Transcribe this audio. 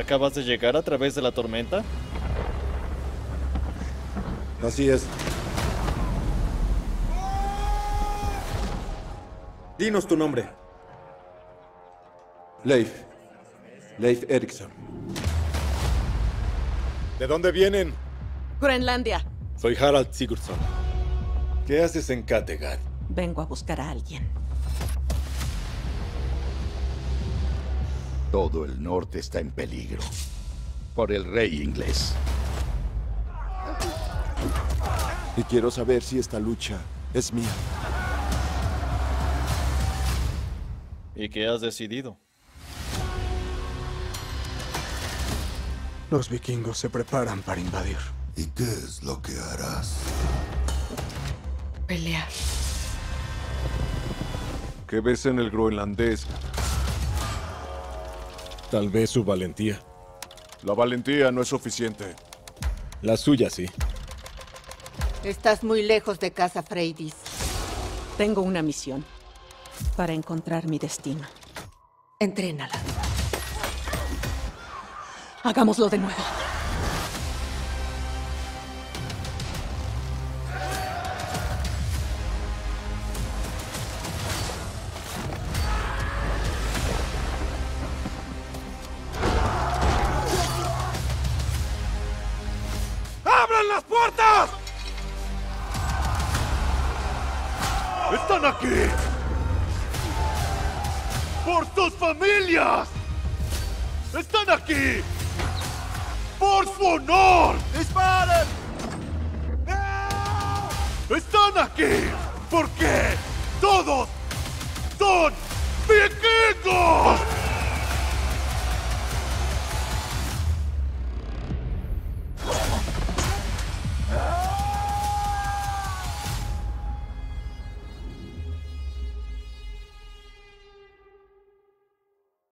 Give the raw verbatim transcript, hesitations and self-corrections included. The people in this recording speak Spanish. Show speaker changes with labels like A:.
A: ¿Acabas de llegar a través de la tormenta?
B: Así es. Dinos tu nombre. Leif. Leif Erikson.
C: ¿De dónde vienen?
D: Groenlandia.
C: Soy Harald Sigurdsson. ¿Qué haces en Kattegat?
D: Vengo a buscar a alguien.
E: Todo el norte está en peligro. Por el rey inglés.
F: Y quiero saber si esta lucha es mía.
A: ¿Y qué has decidido?
F: Los vikingos se preparan para invadir.
G: ¿Y qué es lo que harás?
D: Pelear.
F: ¿Qué ves en el groenlandés?
C: Tal vez su valentía.
F: La valentía no es suficiente.
C: La suya sí.
H: Estás muy lejos de casa, Freydis.
D: Tengo una misión. Para encontrar mi destino.
H: Entrénala.
D: Hagámoslo de nuevo.
F: ¡Abran las puertas! ¡Están aquí! ¡Por sus familias! ¡Están aquí! ¡Por su honor! ¡Disparen! ¡No! ¡Están aquí! ¿Por qué?